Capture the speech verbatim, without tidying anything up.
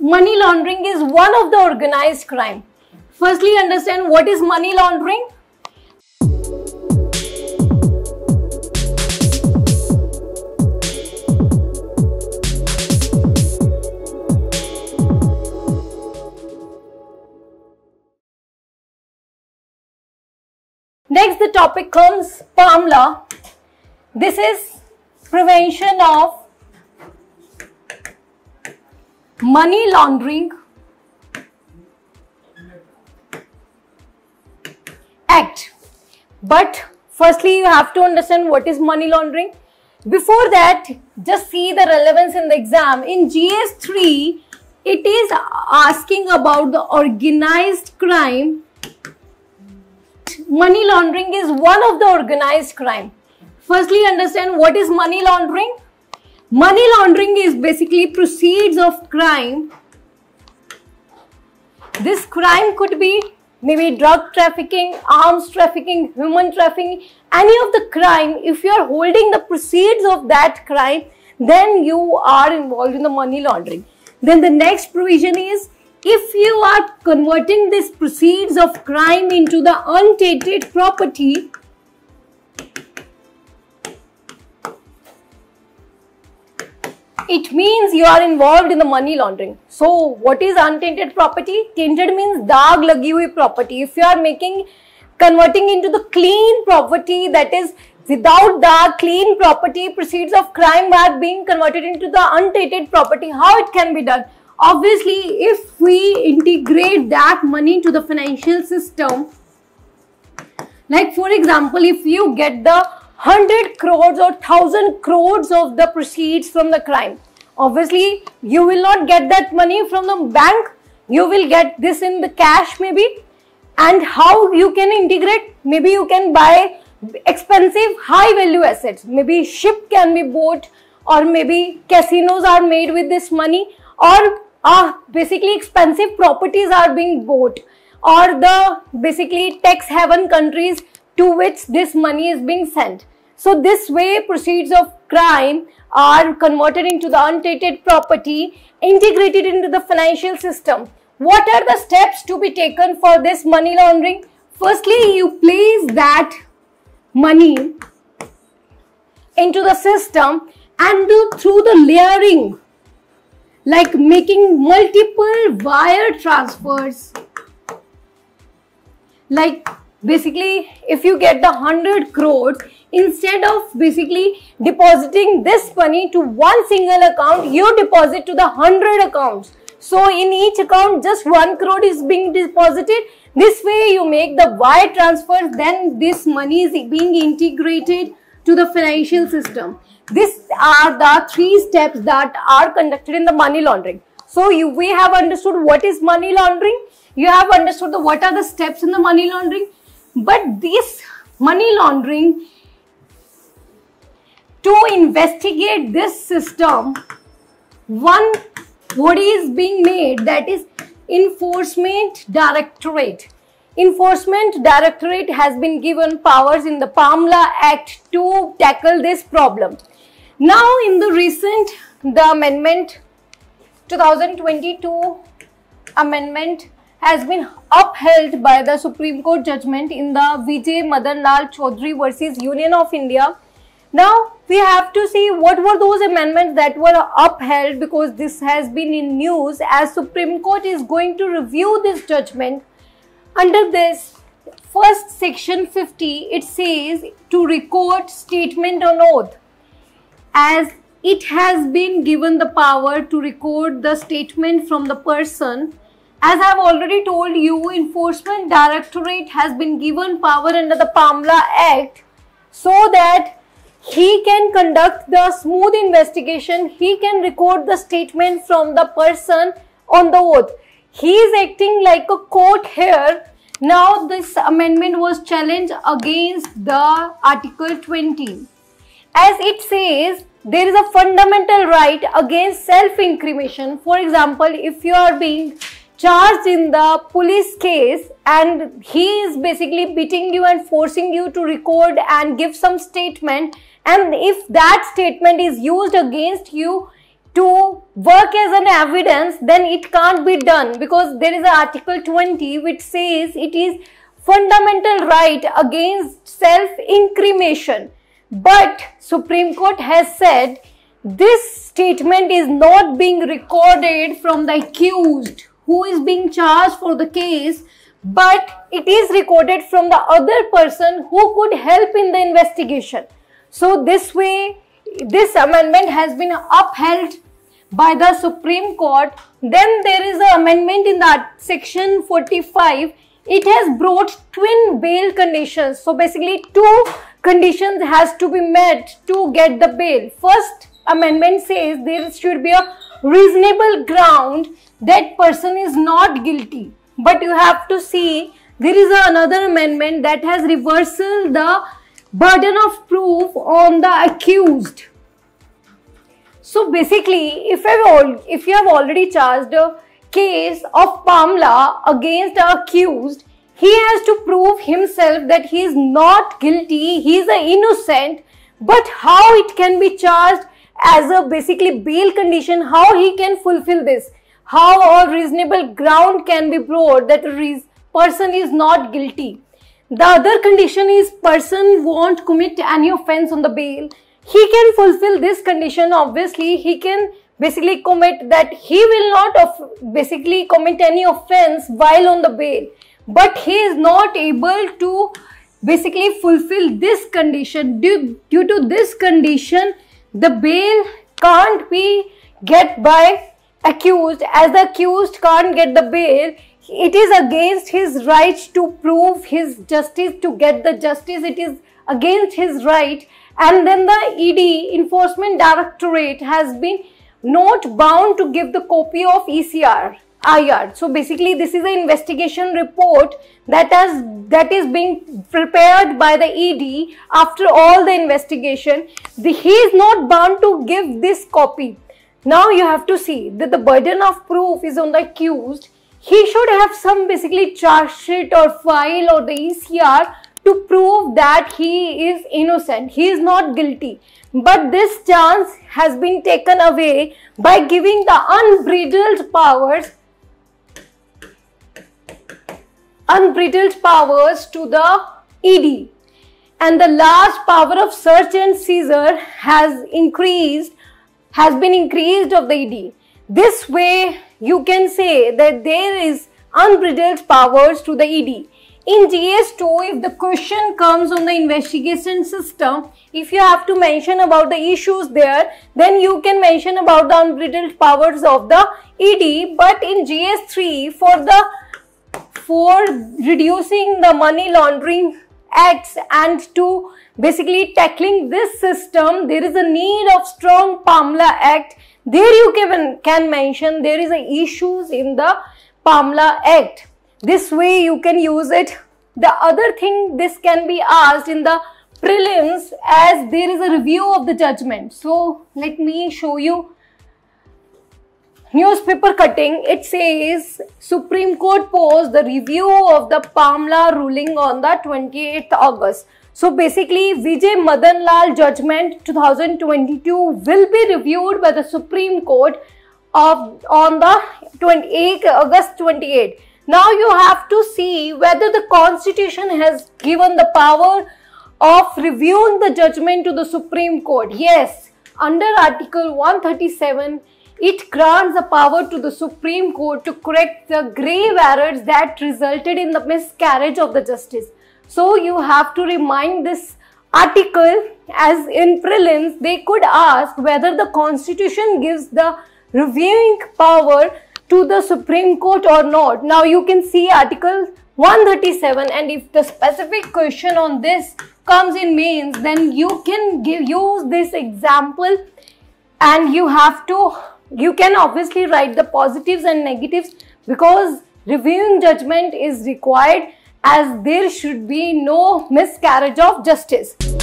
money laundering is one of the organized crime. Firstly, understand what is money laundering. Next, the topic comes PAMLA. This is Prevention of Money Laundering Act. But firstly, you have to understand what is money laundering. Before that, just see the relevance in the exam. In G S three, it is asking about the organized crime. Money laundering is one of the organized crime. Firstly, understand what is money laundering. Money laundering is basically proceeds of crime. This crime could be maybe drug trafficking, arms trafficking, human trafficking, any of the crime. If you are holding the proceeds of that crime, then you are involved in the money laundering. Then the next provision is, if you are converting this proceeds of crime into the untainted property, it means you are involved in the money laundering. So what is untainted property? Tainted means daag lagi hui property. If you are making, converting into the clean property, that is without daag, clean property, proceeds of crime are being converted into the untainted property. How it can be done? Obviously, if we integrate that money to the financial system, like for example, if you get the one hundred crores or one thousand crores of the proceeds from the crime, obviously you will not get that money from the bank, you will get this in the cash maybe. And how you can integrate? Maybe you can buy expensive high value assets, maybe ship can be bought, or maybe casinos are made with this money, or uh, basically expensive properties are being bought, or the basically tax haven countries to which this money is being sent. So this way proceeds of crime are converted into the untainted property, integrated into the financial system. What are the steps to be taken for this money laundering? Firstly, you place that money into the system and do through the layering, like making multiple wire transfers. Like basically, if you get the one hundred crores, instead of basically depositing this money to one single account, you deposit to the one hundred accounts. So in each account, just one crore is being deposited. This way you make the wire transfers, then this money is being integrated to the financial system. These are the three steps that are conducted in the money laundering. So you, we have understood what is money laundering. You have understood the, what are the steps in the money laundering. But this money laundering, to investigate this system, one body is being made, that is Enforcement Directorate. Enforcement Directorate has been given powers in the PAMLA Act to tackle this problem. Now in the recent, the amendment two thousand twenty-two amendment has been upheld by the Supreme Court judgment in the Vijay Madan Lal Chaudhary versus Union of India. Now we have to see what were those amendments that were upheld, because this has been in news as Supreme Court is going to review this judgment. Under this first section fifty, it says to record statement on oath, as it has been given the power to record the statement from the person. As I have already told you, Enforcement Directorate has been given power under the PAMLA Act so that he can conduct the smooth investigation, he can record the statement from the person on the oath. He is acting like a court here. Now this amendment was challenged against the Article twenty. As it says, there is a fundamental right against self-incrimination. For example, if you are being charged in the police case and he is basically beating you and forcing you to record and give some statement, and if that statement is used against you to work as an evidence, then it can't be done, because there is an Article twenty which says it is fundamental right against self-incrimination. But Supreme Court has said this statement is not being recorded from the accused who is being charged for the case, but it is recorded from the other person who could help in the investigation. So this way, this amendment has been upheld by the Supreme Court. Then there is an amendment in that section forty-five. It has brought twin bail conditions. So basically two conditions has to be met to get the bail. First amendment says there should be a reasonable ground that person is not guilty. But you have to see there is another amendment that has reversal the burden of proof on the accused. So basically, if I've if you have already charged a case of Pamela against the accused, he has to prove himself that he is not guilty, he is innocent. But how it can be charged as a basically bail condition, how he can fulfill this? How a reasonable ground can be brought that a person is not guilty? The other condition is person won't commit any offense on the bail. He can fulfill this condition. Obviously, he can basically commit that he will not basically commit any offense while on the bail. But he is not able to basically fulfill this condition. Due, due to this condition, the bail can't be get by accused. As the accused can't get the bail, it is against his right to prove his justice, to get the justice. It is against his right. And then the E D, Enforcement Directorate, has been not bound to give the copy of E C R, I R. So basically this is an investigation report that has that is being prepared by the E D after all the investigation. The, he is not bound to give this copy. Now you have to see that the burden of proof is on the accused. He should have some basically charge sheet or file or the E C R to prove that he is innocent, he is not guilty. But this chance has been taken away by giving the unbridled powers, unbridled powers to the E D. And the large power of search and seizure has increased, has been increased of the E D. This way you can say that there is unbridled powers to the E D. In G S two, if the question comes on the investigation system, if you have to mention about the issues there, then you can mention about the unbridled powers of the E D. But in G S three, for the for reducing the money laundering acts and to basically tackling this system, there is a need of strong Pamela Act. There you can, can mention there is a issues in the Pamela Act. This way you can use it. The other thing, this can be asked in the prelims as there is a review of the judgment. So let me show you newspaper cutting. It says Supreme Court posed the review of the Pamela ruling on the twenty-eighth August. So basically Vijay Madan Lal judgment two thousand twenty-two will be reviewed by the Supreme Court of on the twenty-eighth August twenty-eighth. Now you have to see whether the Constitution has given the power of reviewing the judgment to the Supreme Court. Yes, under Article one thirty-seven, it grants the power to the Supreme Court to correct the grave errors that resulted in the miscarriage of the justice. So you have to remind this article, as in prelims they could ask whether the Constitution gives the reviewing power to the Supreme Court or not. Now you can see Article one thirty-seven, and if the specific question on this comes in mains, then you can give use this example, and you have to you can obviously write the positives and negatives, because reviewing judgment is required as there should be no miscarriage of justice.